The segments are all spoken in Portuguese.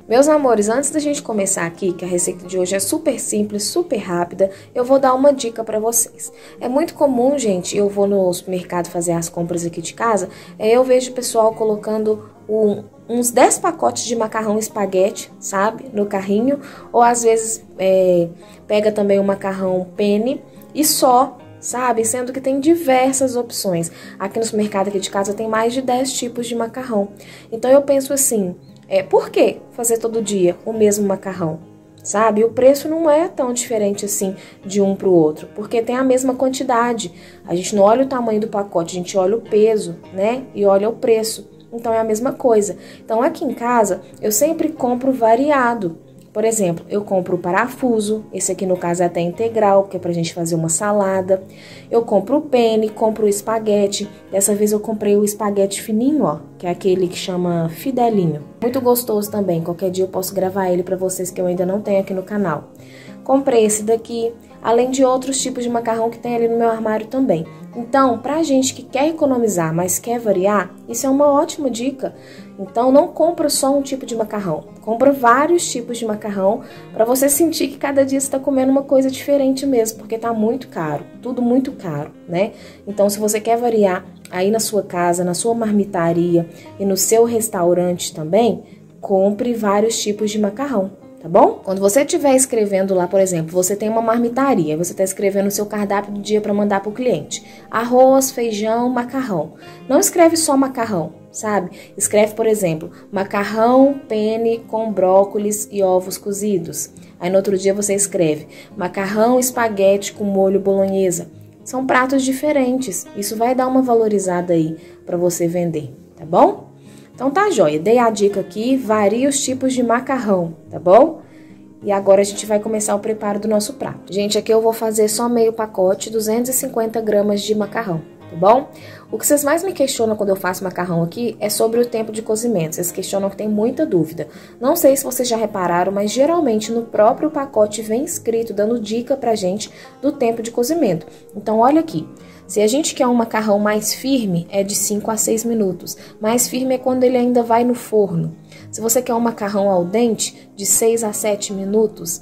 Meus amores, antes da gente começar aqui, que a receita de hoje é super simples, super rápida, eu vou dar uma dica pra vocês. É muito comum, gente, eu vou no supermercado fazer as compras aqui de casa, eu vejo o pessoal colocando uns 10 pacotes de macarrão espaguete, sabe, no carrinho, ou às vezes pega também o macarrão penne e só, sabe, sendo que tem diversas opções. Aqui no supermercado aqui de casa tem mais de 10 tipos de macarrão. Então eu penso assim, por que fazer todo dia o mesmo macarrão? Sabe? O preço não é tão diferente assim de um para o outro, porque tem a mesma quantidade. A gente não olha o tamanho do pacote, a gente olha o peso, né? E olha o preço. Então é a mesma coisa. Então aqui em casa eu sempre compro variado. Por exemplo, eu compro o parafuso, esse aqui no caso é até integral, porque é pra gente fazer uma salada. Eu compro o penne, compro o espaguete. Dessa vez eu comprei o espaguete fininho, ó, que é aquele que chama Fidelinho. Muito gostoso também, qualquer dia eu posso gravar ele pra vocês que eu ainda não tenho aqui no canal. Comprei esse daqui, além de outros tipos de macarrão que tem ali no meu armário também. Então, pra gente que quer economizar, mas quer variar, isso é uma ótima dica. Então, não compra só um tipo de macarrão. Compra vários tipos de macarrão pra você sentir que cada dia você tá comendo uma coisa diferente mesmo, porque tá muito caro, tudo muito caro, né? Então, se você quer variar aí na sua casa, na sua marmitaria e no seu restaurante também, compre vários tipos de macarrão. Tá bom? Quando você estiver escrevendo lá, por exemplo, você tem uma marmitaria, você está escrevendo o seu cardápio do dia para mandar para o cliente. Arroz, feijão, macarrão. Não escreve só macarrão, sabe? Escreve, por exemplo, macarrão, penne com brócolis e ovos cozidos. Aí no outro dia você escreve macarrão, espaguete com molho bolonhesa. São pratos diferentes. Isso vai dar uma valorizada aí para você vender, tá bom? Então tá joia, dei a dica aqui, varia os tipos de macarrão, tá bom? E agora a gente vai começar o preparo do nosso prato. Gente, aqui eu vou fazer só meio pacote, 250 gramas de macarrão, tá bom? O que vocês mais me questionam quando eu faço macarrão aqui é sobre o tempo de cozimento. Vocês questionam que tem muita dúvida. Não sei se vocês já repararam, mas geralmente no próprio pacote vem escrito, dando dica pra gente do tempo de cozimento. Então olha aqui. Se a gente quer um macarrão mais firme, é de 5 a 6 minutos. Mais firme é quando ele ainda vai no forno. Se você quer um macarrão al dente, de 6 a 7 minutos,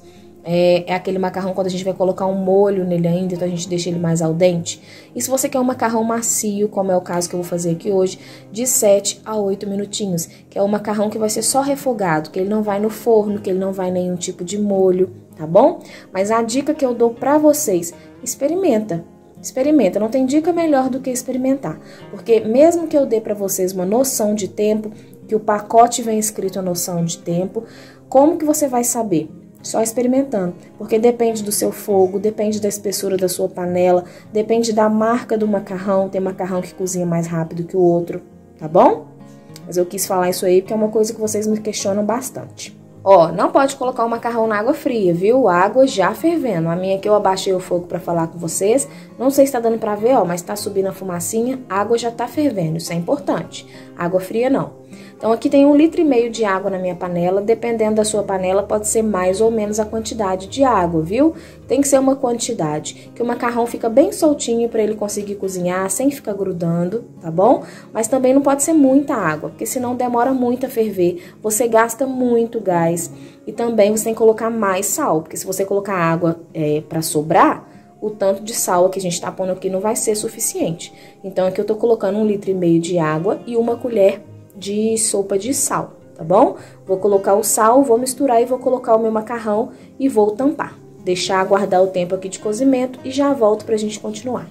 é aquele macarrão quando a gente vai colocar um molho nele ainda, então a gente deixa ele mais al dente. E se você quer um macarrão macio, como é o caso que eu vou fazer aqui hoje, de 7 a 8 minutinhos, que é o macarrão que vai ser só refogado, que ele não vai no forno, que ele não vai nenhum tipo de molho, tá bom? Mas a dica que eu dou pra vocês, experimenta. Experimenta, não tem dica melhor do que experimentar, porque mesmo que eu dê para vocês uma noção de tempo, que o pacote vem escrito a noção de tempo, como que você vai saber? Só experimentando, porque depende do seu fogo, depende da espessura da sua panela, depende da marca do macarrão, tem macarrão que cozinha mais rápido que o outro, tá bom? Mas eu quis falar isso aí porque é uma coisa que vocês me questionam bastante. Ó, não pode colocar o macarrão na água fria, viu? Água já fervendo. A minha aqui eu abaixei o fogo pra falar com vocês. Não sei se tá dando pra ver, ó, mas tá subindo a fumacinha. A água já tá fervendo, isso é importante. Água fria não. Então aqui tem 1,5 litro de água na minha panela. Dependendo da sua panela, pode ser mais ou menos a quantidade de água, viu? Tem que ser uma quantidade, que o macarrão fica bem soltinho pra ele conseguir cozinhar sem ficar grudando, tá bom? Mas também não pode ser muita água, porque senão demora muito a ferver. Você gasta muito gás. E também você tem que colocar mais sal, porque se você colocar água pra sobrar, o tanto de sal que a gente tá pondo aqui não vai ser suficiente. Então aqui eu tô colocando 1,5 litro de água e 1 colher de sopa de sal, tá bom? Vou colocar o sal, vou misturar e vou colocar o meu macarrão e vou tampar. Deixar aguardar o tempo aqui de cozimento e já volto pra gente continuar.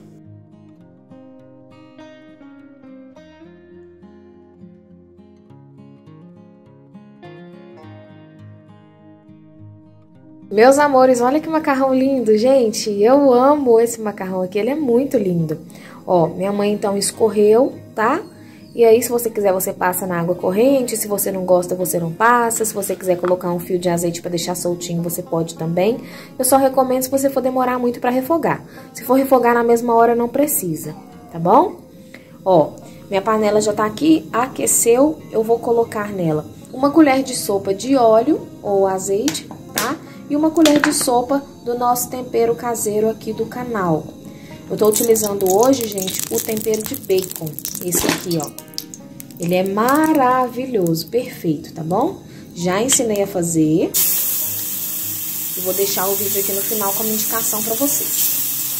Meus amores, olha que macarrão lindo, gente. Eu amo esse macarrão aqui, ele é muito lindo. Ó, minha mãe então escorreu, tá? E aí, se você quiser, você passa na água corrente. Se você não gosta, você não passa. Se você quiser colocar um fio de azeite pra deixar soltinho, você pode também. Eu só recomendo se você for demorar muito pra refogar. Se for refogar na mesma hora, não precisa, tá bom? Ó, minha panela já tá aqui, aqueceu. Eu vou colocar nela 1 colher de sopa de óleo ou azeite, tá? E 1 colher de sopa do nosso tempero caseiro aqui do canal. Eu tô utilizando hoje, gente, o tempero de bacon. Esse aqui, ó. Ele é maravilhoso, perfeito, tá bom? já ensinei a fazer. E vou deixar o vídeo aqui no final como indicação pra vocês.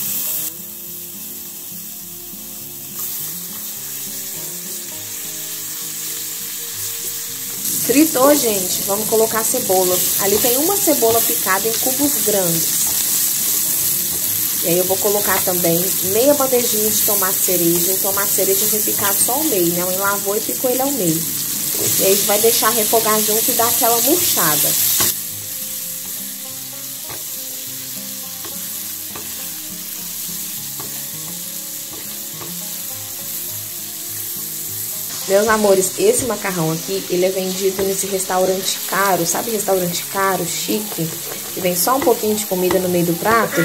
Fritou, gente, vamos colocar a cebola. Ali tem uma cebola picada em cubos grandes. E aí eu vou colocar também meia bandejinha de tomate cereja. O tomate cereja vai picar só ao meio, né? Minha mãe lavou e picou ele ao meio. E aí vai deixar refogar junto e dar aquela murchada. Meus amores, esse macarrão aqui, ele é vendido nesse restaurante caro, sabe restaurante caro, chique, que vem só um pouquinho de comida no meio do prato?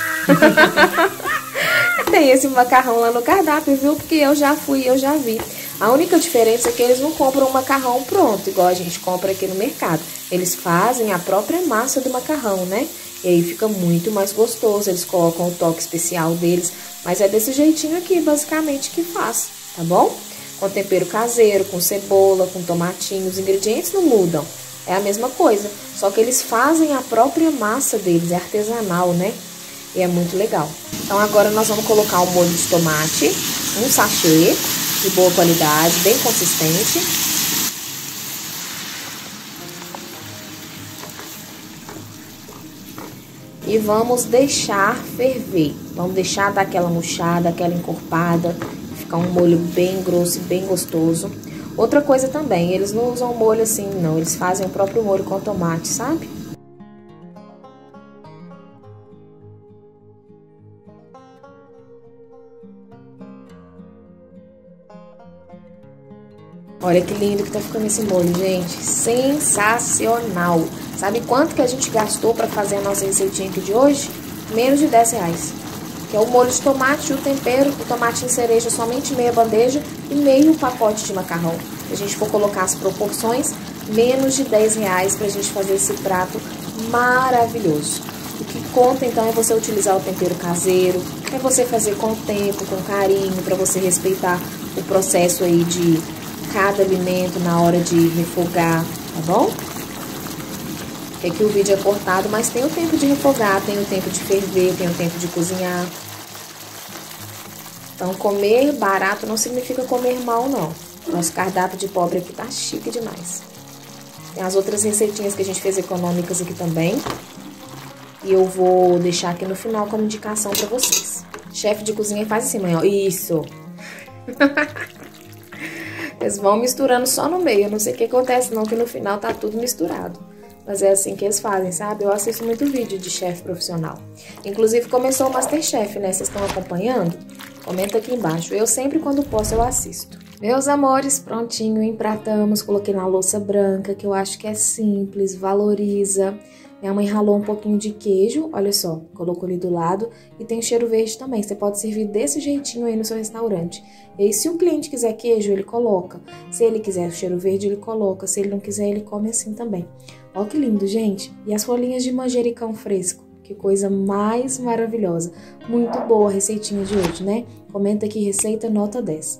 Tem esse macarrão lá no cardápio, viu? Porque eu já fui, eu já vi. A única diferença é que eles não compram o macarrão pronto, igual a gente compra aqui no mercado. Eles fazem a própria massa do macarrão, né? E aí fica muito mais gostoso, eles colocam o toque especial deles. Mas é desse jeitinho aqui, basicamente, que faz, tá bom? Com tempero caseiro, com cebola, com tomatinho, os ingredientes não mudam. É a mesma coisa, só que eles fazem a própria massa deles, é artesanal, né? E é muito legal. Então agora nós vamos colocar o molho de tomate, um sachê de boa qualidade, bem consistente. E vamos deixar ferver. Vamos deixar dar aquela murchada, aquela encorpada. Ficar um molho bem grosso e bem gostoso. Outra coisa também, eles não usam molho assim, não. Eles fazem o próprio molho com tomate, sabe? Olha que lindo que tá ficando esse molho, gente. Sensacional! Sabe quanto que a gente gastou pra fazer a nossa receitinha aqui de hoje? Menos de R$10. Que é o molho de tomate, o tempero, o tomatinho cereja, somente meia bandeja e meio pacote de macarrão. Se a gente for colocar as proporções, menos de R$10 pra gente fazer esse prato maravilhoso. O que conta então é você utilizar o tempero caseiro, é você fazer com tempo, com carinho, pra você respeitar o processo aí de cada alimento na hora de refogar, tá bom? É que o vídeo é cortado, mas tem o tempo de refogar, tem o tempo de ferver, tem o tempo de cozinhar. Então, comer barato não significa comer mal, não. Nosso cardápio de pobre aqui tá chique demais. Tem as outras receitinhas que a gente fez econômicas aqui também. E eu vou deixar aqui no final como indicação pra vocês. Chefe de cozinha faz assim, mãe, ó. Isso! Eles vão misturando só no meio. Eu não sei o que acontece, não, que no final tá tudo misturado. Mas é assim que eles fazem, sabe? Eu assisto muito vídeo de chefe profissional. Inclusive, começou o MasterChef, né? Vocês estão acompanhando? Comenta aqui embaixo. Eu sempre, quando posso, eu assisto. Meus amores, prontinho, empratamos. Coloquei na louça branca, que eu acho que é simples, valoriza. Minha mãe ralou um pouquinho de queijo, olha só, colocou ali do lado. E tem cheiro verde também, você pode servir desse jeitinho aí no seu restaurante. E aí, se o cliente quiser queijo, ele coloca. Se ele quiser cheiro verde, ele coloca. Se ele não quiser, ele come assim também. Olha que lindo, gente. E as folhinhas de manjericão fresco. Que coisa mais maravilhosa. Muito boa a receitinha de hoje, né? Comenta aqui, receita nota 10.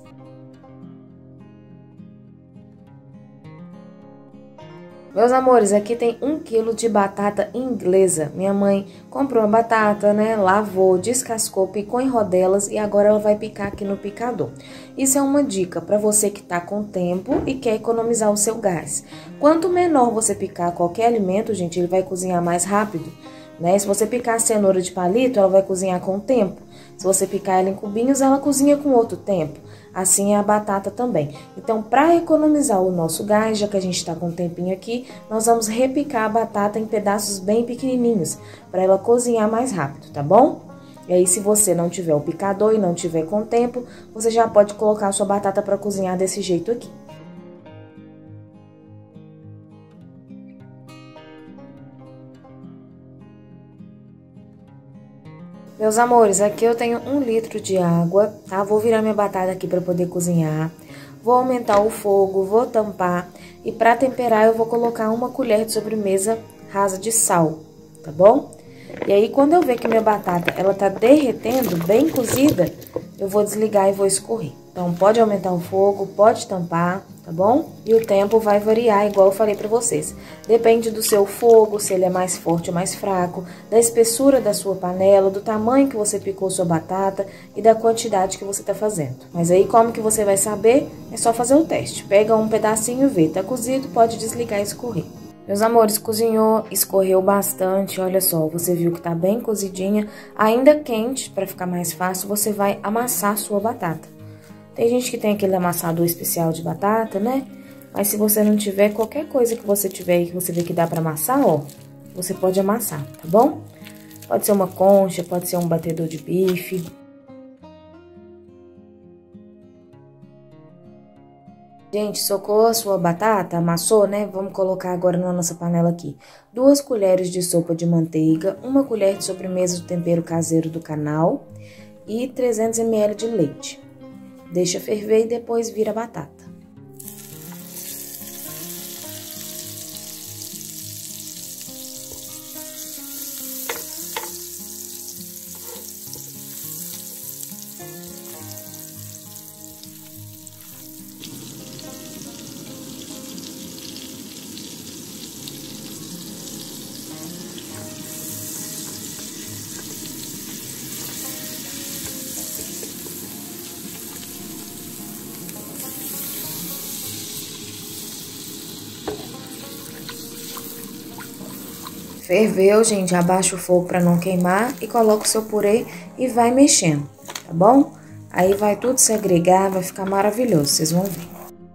Meus amores, aqui tem 1 quilo de batata inglesa. Minha mãe comprou a batata, né? Lavou, descascou, picou em rodelas e agora ela vai picar aqui no picador. Isso é uma dica para você que tá com tempo e quer economizar o seu gás. Quanto menor você picar qualquer alimento, gente, ele vai cozinhar mais rápido, né? Se você picar a cenoura de palito, ela vai cozinhar com o tempo. Se você picar ela em cubinhos, ela cozinha com outro tempo. Assim é a batata também. Então, para economizar o nosso gás, já que a gente está com um tempinho aqui, nós vamos repicar a batata em pedaços bem pequenininhos, para ela cozinhar mais rápido, tá bom? E aí, se você não tiver o picador e não tiver com tempo, você já pode colocar a sua batata para cozinhar desse jeito aqui. Meus amores, aqui eu tenho 1 litro de água, tá? Vou virar minha batata aqui para poder cozinhar. Vou aumentar o fogo, vou tampar. E para temperar eu vou colocar 1 colher de sobremesa rasa de sal, tá bom? E aí quando eu ver que minha batata, ela tá derretendo, bem cozida, eu vou desligar e vou escorrer. Então pode aumentar o fogo, pode tampar. tá bom? E o tempo vai variar, igual eu falei pra vocês. Depende do seu fogo, se ele é mais forte ou mais fraco, da espessura da sua panela, do tamanho que você picou sua batata e da quantidade que você tá fazendo. Mas aí, como que você vai saber? É só fazer o teste. Pega um pedacinho e vê. Tá cozido, pode desligar e escorrer. Meus amores, cozinhou, escorreu bastante, olha só, você viu que tá bem cozidinha, ainda quente, pra ficar mais fácil, você vai amassar a sua batata. Tem gente que tem aquele amassador especial de batata, né? Mas se você não tiver, qualquer coisa que você tiver aí que você vê que dá pra amassar, ó, você pode amassar, tá bom? Pode ser uma concha, pode ser um batedor de bife. Gente, socou a sua batata, amassou, né? Vamos colocar agora na nossa panela aqui 2 colheres de sopa de manteiga, 1 colher de sobremesa do tempero caseiro do canal e 300 ml de leite. Deixa ferver e depois vira a batata. Ferveu, gente, abaixa o fogo para não queimar e coloca o seu purê e vai mexendo, tá bom? Aí vai tudo se agregar, vai ficar maravilhoso, vocês vão ver.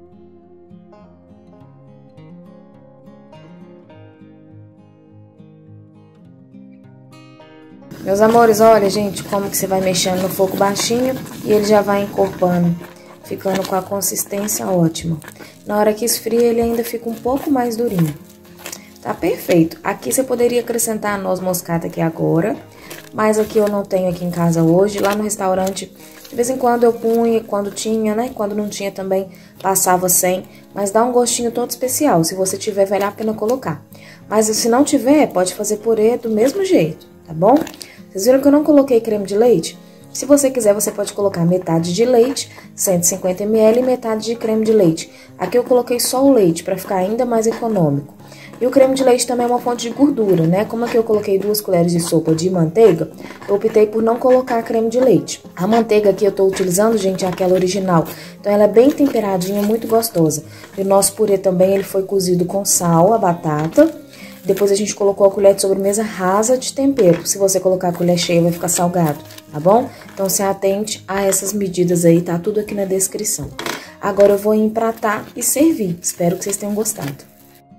Meus amores, olha, gente, como que você vai mexendo no fogo baixinho e ele já vai encorpando, ficando com a consistência ótima. Na hora que esfria, ele ainda fica um pouco mais durinho. Tá perfeito. Aqui você poderia acrescentar a noz moscada aqui agora, mas aqui eu não tenho aqui em casa hoje. Lá no restaurante, de vez em quando eu punha, quando tinha, né? Quando não tinha também, passava sem. Mas dá um gostinho todo especial. Se você tiver, vale a pena colocar. Mas se não tiver, pode fazer purê do mesmo jeito, tá bom? Vocês viram que eu não coloquei creme de leite? Se você quiser, você pode colocar metade de leite, 150 ml, e metade de creme de leite. Aqui eu coloquei só o leite, para ficar ainda mais econômico. E o creme de leite também é uma fonte de gordura, né? Como aqui eu coloquei 2 colheres de sopa de manteiga, eu optei por não colocar creme de leite. A manteiga aqui eu tô utilizando, gente, é aquela original. Então ela é bem temperadinha, muito gostosa. E o nosso purê também, ele foi cozido com sal, a batata. Depois a gente colocou a colher de sobremesa rasa de tempero. Se você colocar a colher cheia, vai ficar salgado, tá bom? Então se atente a essas medidas aí, tá tudo aqui na descrição. Agora eu vou empratar e servir. Espero que vocês tenham gostado.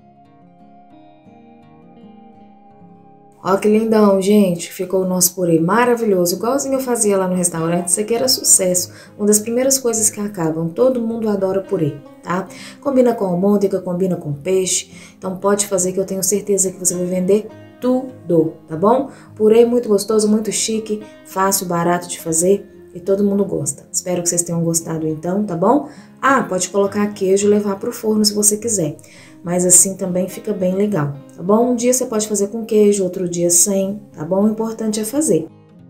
Ó que lindão, gente, ficou o nosso purê maravilhoso, igualzinho eu fazia lá no restaurante. Isso aqui era sucesso, uma das primeiras coisas que acabam, todo mundo adora purê, tá? Combina com almôndega, combina com peixe, então pode fazer que eu tenho certeza que você vai vender tudo, tá bom? Purê muito gostoso, muito chique, fácil, barato de fazer e todo mundo gosta. Espero que vocês tenham gostado então, tá bom? Ah, pode colocar queijo e levar pro forno se você quiser. Mas assim também fica bem legal, tá bom? Um dia você pode fazer com queijo, outro dia sem, tá bom? O importante é fazer.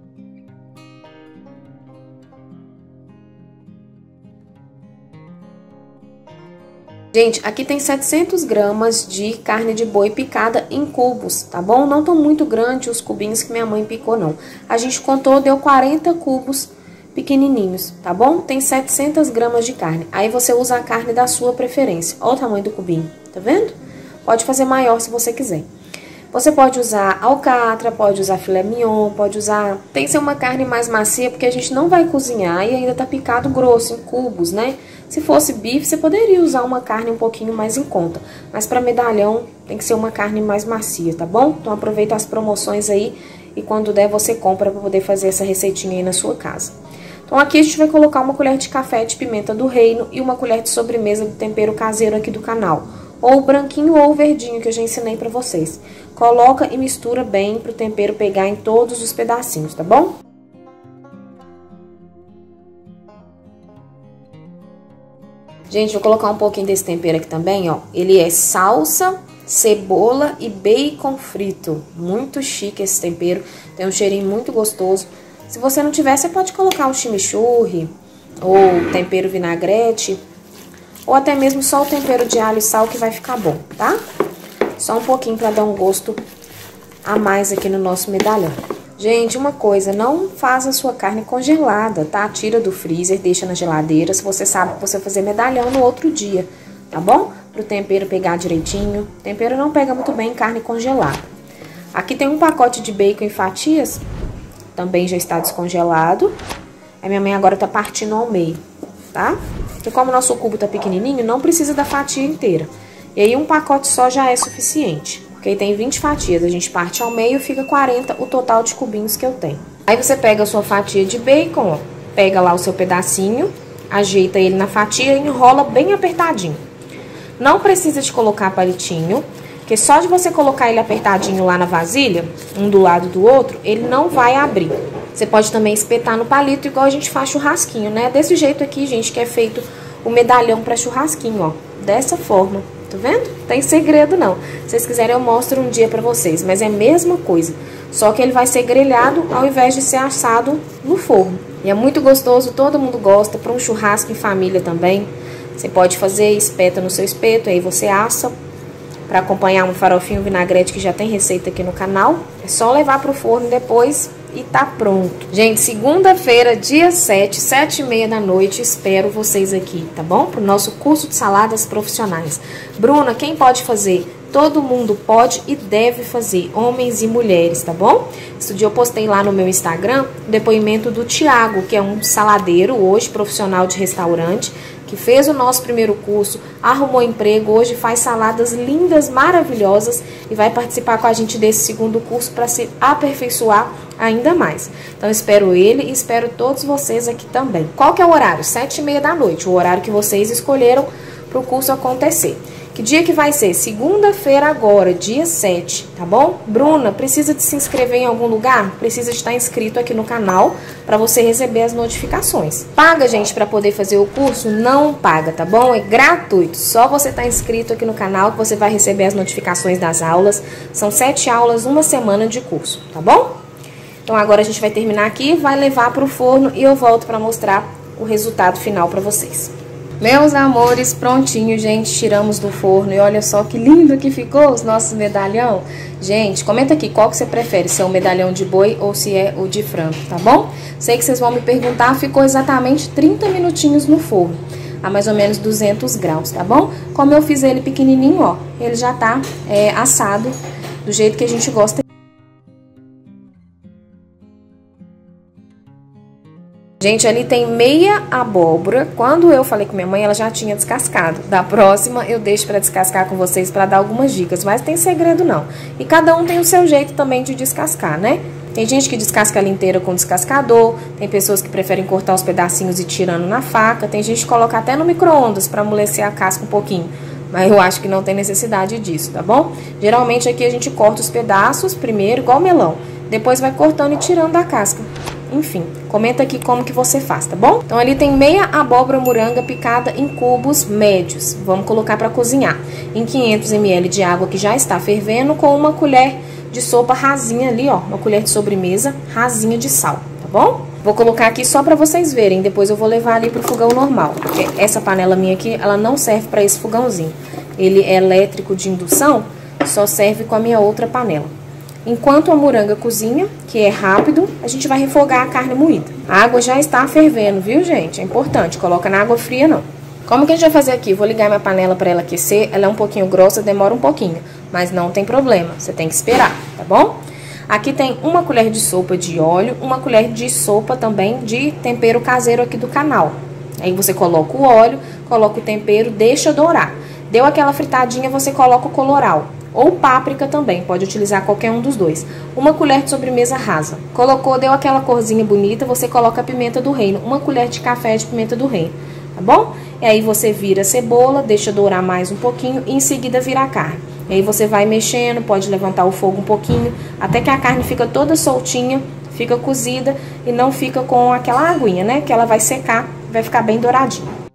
Gente, aqui tem 700 gramas de carne de boi picada em cubos, tá bom? Não tão muito grande os cubinhos que minha mãe picou, não. A gente contou, deu 40 cubos pequenininhos, tá bom? Tem 700 gramas de carne. Aí você usa a carne da sua preferência. Olha o tamanho do cubinho, tá vendo? Pode fazer maior se você quiser. Você pode usar alcatra, pode usar filé mignon, pode usar... Tem que ser uma carne mais macia, porque a gente não vai cozinhar e ainda tá picado grosso, em cubos, né? Se fosse bife, você poderia usar uma carne um pouquinho mais em conta. Mas para medalhão, tem que ser uma carne mais macia, tá bom? Então aproveita as promoções aí e quando der você compra para poder fazer essa receitinha aí na sua casa. Então aqui a gente vai colocar uma colher de café de pimenta do reino e uma colher de sobremesa do tempero caseiro aqui do canal. Ou o branquinho ou o verdinho que eu já ensinei pra vocês. Coloca e mistura bem pro tempero pegar em todos os pedacinhos, tá bom? Gente, vou colocar um pouquinho desse tempero aqui também, ó. Ele é salsa, cebola e bacon frito. Muito chique esse tempero, tem um cheirinho muito gostoso. Se você não tiver, você pode colocar um chimichurri ou tempero vinagrete. ou até mesmo só o tempero de alho e sal que vai ficar bom, tá? Só um pouquinho para dar um gosto a mais aqui no nosso medalhão. Gente, uma coisa, não faz a sua carne congelada, tá? Tira do freezer, deixa na geladeira, se você sabe que você vai fazer medalhão no outro dia, tá bom? Pro tempero pegar direitinho. O tempero não pega muito bem em carne congelada. Aqui tem um pacote de bacon em fatias, também já está descongelado. A minha mãe agora tá partindo ao meio, tá? Porque como o nosso cubo tá pequenininho, não precisa da fatia inteira. E aí um pacote só já é suficiente. Porque aí tem 20 fatias, a gente parte ao meio, fica 40 o total de cubinhos que eu tenho. Aí você pega a sua fatia de bacon, ó, pega lá o seu pedacinho, ajeita ele na fatia e enrola bem apertadinho. Não precisa de colocar palitinho, porque só de você colocar ele apertadinho lá na vasilha, um do lado do outro, ele não vai abrir. Você pode também espetar no palito, igual a gente faz churrasquinho, né? Desse jeito aqui, gente, que é feito o medalhão para churrasquinho, ó. Dessa forma. Tá vendo? Não tem segredo, não. Se vocês quiserem, eu mostro um dia pra vocês. Mas é a mesma coisa. Só que ele vai ser grelhado ao invés de ser assado no forno. E é muito gostoso, todo mundo gosta. Para um churrasco em família também. Você pode fazer, espeta no seu espeto, aí você assa. Para acompanhar um farofinho vinagrete que já tem receita aqui no canal. É só levar pro forno depois e tá pronto. Gente, segunda-feira, dia 7, 7h30 da noite, espero vocês aqui, tá bom? Pro nosso curso de saladas profissionais. Bruna, quem pode fazer? Todo mundo pode e deve fazer, homens e mulheres, tá bom? Esse dia eu postei lá no meu Instagram o depoimento do Thiago, que é um saladeiro hoje, profissional de restaurante, que fez o nosso primeiro curso, arrumou emprego, hoje faz saladas lindas, maravilhosas e vai participar com a gente desse segundo curso para se aperfeiçoar ainda mais. Então, espero ele e espero todos vocês aqui também. Qual que é o horário? 7h30 da noite, o horário que vocês escolheram para o curso acontecer. Que dia que vai ser? Segunda-feira agora, dia 7, tá bom? Bruna, precisa de se inscrever em algum lugar? Precisa de estar inscrito aqui no canal para você receber as notificações. Paga, gente, para poder fazer o curso? Não paga, tá bom? É gratuito. Só você estar inscrito aqui no canal que você vai receber as notificações das aulas. São 7 aulas, uma semana de curso, tá bom? Então agora a gente vai terminar aqui, vai levar para o forno e eu volto para mostrar o resultado final para vocês. Meus amores, prontinho, gente, tiramos do forno e olha só que lindo que ficou os nossos medalhão. Gente, comenta aqui qual que você prefere, se é o medalhão de boi ou se é o de frango, tá bom? Sei que vocês vão me perguntar, ficou exatamente 30 minutinhos no forno, a mais ou menos 200 graus, tá bom? Como eu fiz ele pequenininho, ó, ele já tá assado do jeito que a gente gosta. Gente, ali tem meia abóbora. Quando eu falei com minha mãe, ela já tinha descascado. Da próxima, eu deixo pra descascar com vocês pra dar algumas dicas. Mas tem segredo não. E cada um tem o seu jeito também de descascar, né? Tem gente que descasca ela inteira com descascador. Tem pessoas que preferem cortar os pedacinhos e tirando na faca. Tem gente que coloca até no micro-ondas pra amolecer a casca um pouquinho. Mas eu acho que não tem necessidade disso, tá bom? Geralmente aqui a gente corta os pedaços primeiro, igual melão. Depois vai cortando e tirando da casca. Enfim, comenta aqui como que você faz, tá bom? Então ali tem meia abóbora moranga picada em cubos médios. Vamos colocar para cozinhar. Em 500 ml de água que já está fervendo, com uma colher de sopa rasinha ali, ó. Uma colher de sobremesa rasinha de sal, tá bom? Vou colocar aqui só para vocês verem, depois eu vou levar ali pro fogão normal. Porque essa panela minha aqui, ela não serve para esse fogãozinho. Ele é elétrico de indução, só serve com a minha outra panela. Enquanto a moranga cozinha, que é rápido, a gente vai refogar a carne moída. A água já está fervendo, viu, gente? É importante, coloca na água fria, não. Como que a gente vai fazer aqui? Vou ligar minha panela para ela aquecer. Ela é um pouquinho grossa, demora um pouquinho, mas não tem problema, você tem que esperar, tá bom? Aqui tem uma colher de sopa de óleo, uma colher de sopa também de tempero caseiro aqui do canal. Aí você coloca o óleo, coloca o tempero, deixa dourar. Deu aquela fritadinha, você coloca o coloral. Ou páprica também, pode utilizar qualquer um dos dois. Uma colher de sobremesa rasa. Colocou, deu aquela corzinha bonita, você coloca a pimenta do reino. Uma colher de café de pimenta do reino, tá bom? E aí você vira a cebola, deixa dourar mais um pouquinho e em seguida vira a carne. E aí você vai mexendo, pode levantar o fogo um pouquinho, até que a carne fica toda soltinha, fica cozida e não fica com aquela aguinha, né? Que ela vai secar, vai ficar bem douradinha.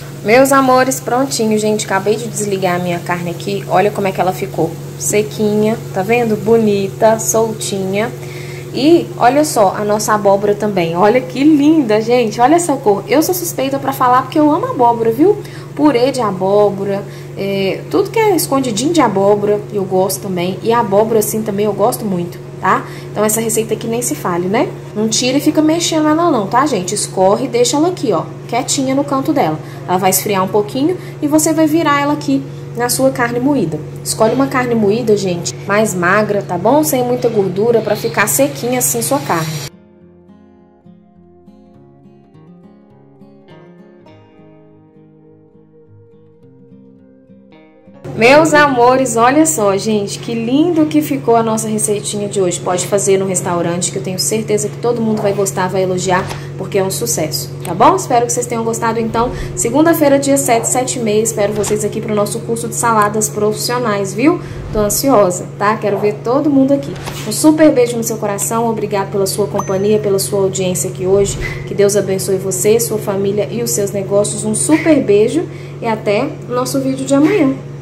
Meus amores, prontinho, gente. Acabei de desligar a minha carne aqui. Olha como é que ela ficou. Sequinha, tá vendo? Bonita, soltinha. E olha só a nossa abóbora também. Olha que linda, gente. Olha essa cor. Eu sou suspeita pra falar porque eu amo abóbora, viu? Purê de abóbora, tudo que é escondidinho de abóbora eu gosto também. E a abóbora assim também eu gosto muito, tá? Então essa receita aqui nem se fale, né? Não tira e fica mexendo ela não, tá, gente? Escorre e deixa ela aqui, ó, quietinha no canto dela. Ela vai esfriar um pouquinho e você vai virar ela aqui na sua carne moída. Escolhe uma carne moída, gente, mais magra, tá bom? Sem muita gordura, pra ficar sequinha assim sua carne. Meus amores, olha só, gente, que lindo que ficou a nossa receitinha de hoje. Pode fazer no restaurante, que eu tenho certeza que todo mundo vai gostar, vai elogiar, porque é um sucesso, tá bom? Espero que vocês tenham gostado, então. Segunda-feira, dia 7, 7h30, espero vocês aqui pro nosso curso de saladas profissionais, viu? Tô ansiosa, tá? Quero ver todo mundo aqui. Um super beijo no seu coração, obrigado pela sua companhia, pela sua audiência aqui hoje. Que Deus abençoe você, sua família e os seus negócios. Um super beijo e até o nosso vídeo de amanhã.